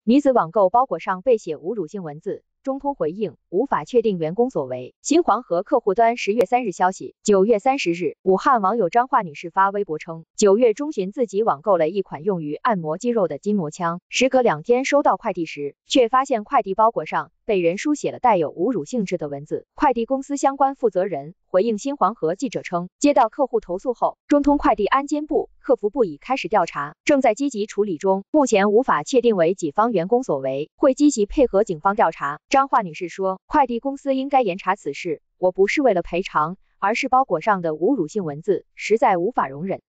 女子网购包裹上被写侮辱性文字。中通回应无法确定员工所为。新黄河客户端10月3日消息，9月30日，武汉网友张华女士发微博称，9月中旬自己网购了一款用于按摩肌肉的筋膜枪，时隔2天收到快递时，却发现快递包裹上被人书写了带有侮辱性质的文字。快递公司相关负责人回应新黄河记者称，接到客户投诉后，中通快递安监部、客服部已开始调查，正在积极处理中，目前无法确定为己方员工所为，会积极配合警方调查。张华女士说，快递公司应该严查此事，我不是为了赔偿，而是包裹上的侮辱性文字实在无法容忍。